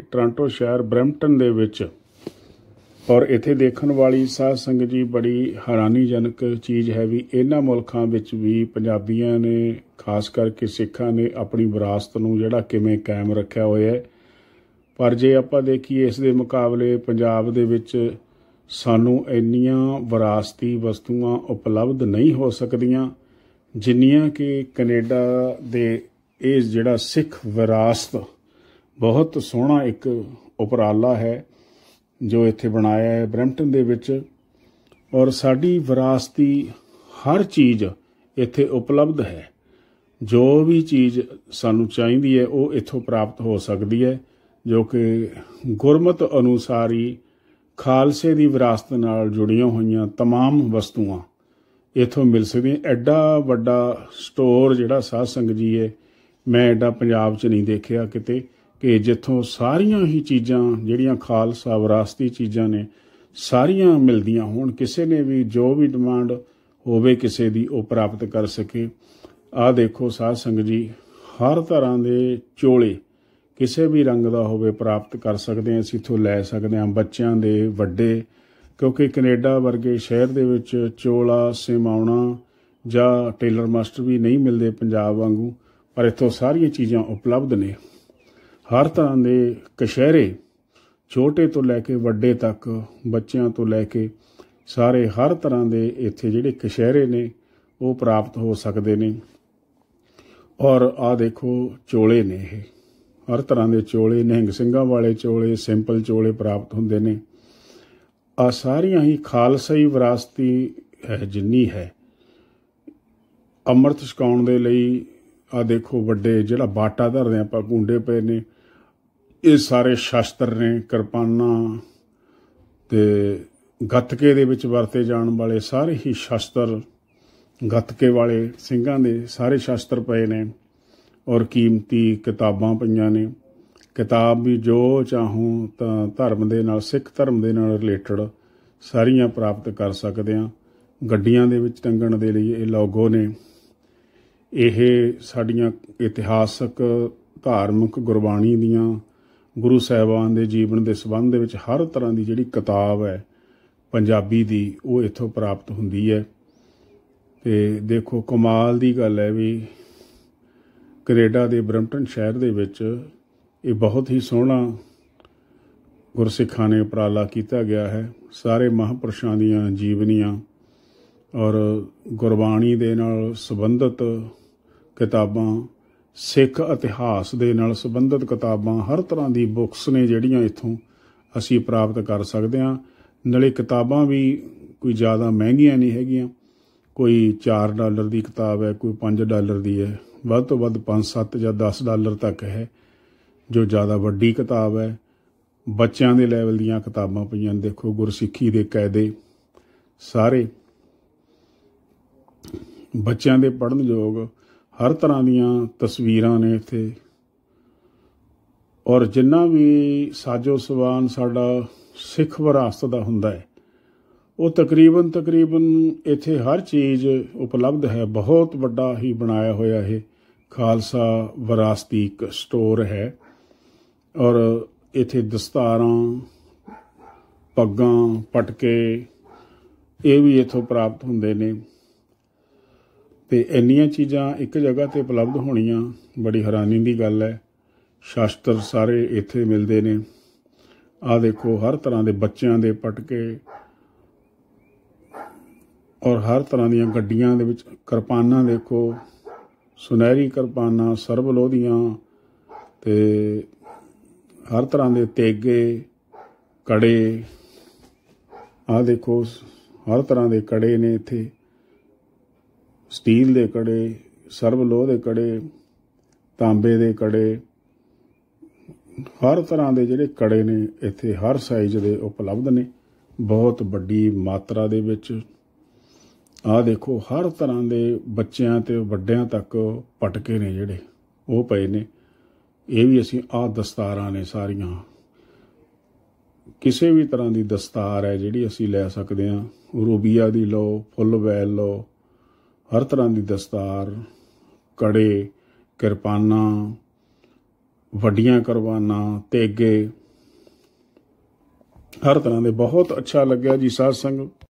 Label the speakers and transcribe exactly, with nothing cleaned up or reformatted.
Speaker 1: Toronto शहर Brampton ਦੇ ਵਿੱਚ। और इत्थे देखण वाली साध संगत जी बड़ी हैरानीजनक चीज़ है भी इन्हां मुल्कां विच भी पंजाबियां ने खास करके सिखां ने अपनी विरासत नूं जिहड़ा किवें कायम रखिया होया है। पर जे आपां देखीए इस दे मुकाबले पंजाब दे विच सानूं इन्नियां विरासती वस्तुआं उपलब्ध नहीं हो सकदियां जिन्नियां कि कनेडा दे इह जिहड़ा सिख विरासत बहुत सोहना एक उपराला है जो इत्थे बनाया है ब्रैम्पटन दे विच। और साडी विरासती हर चीज़ इत्थे उपलब्ध है। जो भी चीज़ सानू चाहीदी है वो इत्थों प्राप्त हो सकती है, जो कि गुरमत अनुसार ही खालसे की विरासत नाल जुड़ियां हुई तमाम वस्तुआं इत्थों मिल सकदियां। एडा वड्डा स्टोर जिहड़ा साध संगत जी है मैं एडा पंजाब च नहीं देखिया किते कि जिथों सारियां ही चीज़ां जिहड़ियां खालसा विरासती चीज़ां ने सारियां मिलदियां होण, किसी ने भी जो भी डिमांड होवे किसी दी वो प्राप्त कर सके। आ देखो साध संगत जी हर तरह के चोले किसी भी रंग का होवे प्राप्त कर सकते हैं, असीं इत्थों लै सकते हैं बच्चों के वड्डे, क्योंकि कनेडा वर्गे शहर दे विच चोला सिमाउणा जां टेलर मास्टर भी नहीं मिलते पंजाब वांगू, पर इत्थों सारियां चीज़ां उपलब्ध ने। हर तरह के कछहरे छोटे तो लैके वड्डे तक बच्चों तो लैके सारे हर तरह के इत्थे जिहड़े कछहरे ने वो प्राप्त हो सकते ने। और आ देखो चोले ने ये हर तरह के चोले, निहंग ਸਿੰਘਾਂ वाले चोले, सिंपल चोले प्राप्त होंदे ने। आ सारियां ही खालसाई विरासती है जिन्नी है। अमृत छकाउण दे लई आ देखो वड्डे जिहड़ा बाटा धरदे आपां गुंडे पे ने, ये सारे शास्त्र ने, किरपाना ते गतके दे विच वरते जाण वाले सारे ही शास्त्र, गतके वाले ਸਿੰਘਾਂ दे सारे शास्त्र पए ने। और कीमती किताबां पईयां ने। किताब भी जो चाहूँ तां धर्म दे नाल, सिख धर्म दे नाल रिलेटड सारियां प्राप्त कर सकते हैं। गड्डियां दे विच टंगण दे लई ये लोगो ने। ਇਹ ਸਾਡੀਆਂ ਇਤਿਹਾਸਕ ਧਾਰਮਿਕ ਗੁਰਬਾਣੀ ਦੀਆਂ ਗੁਰੂ ਸਾਹਿਬਾਨ ਦੇ ਜੀਵਨ ਦੇ ਸੰਬੰਧ ਦੇ ਵਿੱਚ ਹਰ ਤਰ੍ਹਾਂ ਦੀ ਜਿਹੜੀ ਕਿਤਾਬ ਹੈ ਪੰਜਾਬੀ ਦੀ ਉਹ ਇੱਥੋਂ ਪ੍ਰਾਪਤ ਹੁੰਦੀ ਹੈ। ਤੇ ਦੇਖੋ ਕਮਾਲ ਦੀ ਗੱਲ ਹੈ ਵੀ ਕੈਨੇਡਾ ਦੇ ਬਰੈਂਪਟਨ ਸ਼ਹਿਰ ਦੇ ਵਿੱਚ ਇਹ ਬਹੁਤ ਹੀ ਸੋਹਣਾ ਗੁਰਸਿੱਖਾਂ ਨੇ ਉਪਰਾਲਾ ਕੀਤਾ ਗਿਆ ਹੈ। ਸਾਰੇ ਮਹਾਂਪੁਰਸ਼ਾਂ ਦੀਆਂ ਜੀਵਨੀਆਂ और गुरबाणी दे नाल संबंधित किताबां, सिख इतिहास दे नाल संबंधित किताबां, हर तरह की बुक्स ने जिहड़ियां इत्थों असीं प्राप्त कर सकते हैं। नाले किताबां भी कोई ज़्यादा महंगियां नहीं हैगियां, कोई चार डॉलर की किताब है, कोई पाँच डॉलर की है, वध तो वध पाँच सत्त या दस डॉलर तक है जो ज़्यादा वड्डी किताब है। बच्चों के लैवल दीयां किताबां पईयां, देखो गुरसिੱਖੀ दे कायदे सारे बच्चों के पढ़न योग, हर तरह दीयां तस्वीरां ने इत्थे। और जिन्ना भी साजो समान साडा सिख विरासत दा हुंदा है वो तकरीबन तकरीबन इत्थे हर चीज़ उपलब्ध है। बहुत वड्डा ही बनाया होया है खालसा विरासती स्टोर है। और इत्थे दस्तारां, पग्गां, पटके ये भी इत्थों प्राप्त हुंदे ने। तो इन्नियां चीज़ां एक जगह ते उपलब्ध होणियां बड़ी हैरानी की गल है। शास्त्र सारे इत्थे मिलते ने। आ देखो हर तरह के बच्चों के पटके और हर तरह दीयां गड्डियां दे विच किरपाना, देखो सुनहरी किरपाना, सरबलोधियां ते हर तरह के तेगे, कड़े। आ देखो हर तरह के कड़े ने इत्थे, स्टील के कड़े, सरबलोह के कड़े, तांबे के कड़े, हर तरह के जिहड़े कड़े ने इत्थे हर साइज के उपलब्ध ने बहुत वड्डी मात्रा दे विच। आ देखो हर तरह के बच्चों ते वड्डियां तक पटके ने जिहड़े वो पए ने। ये भी असीं आ दस्तारां ने सारियां, किसी भी तरह की दस्तार है जिहड़ी असीं लै सकदे हां। रूबिया दी लो, फुल वैल लो, हर तरह की दस्तार, कड़े, किरपाना, वड्डियां किरपाना, तेगे ਹਰ ਤਰ੍ਹਾਂ ਦੇ ਬਹੁਤ ਅੱਛਾ ਲੱਗਿਆ ਜੀ ਸਾਧ ਸੰਗ।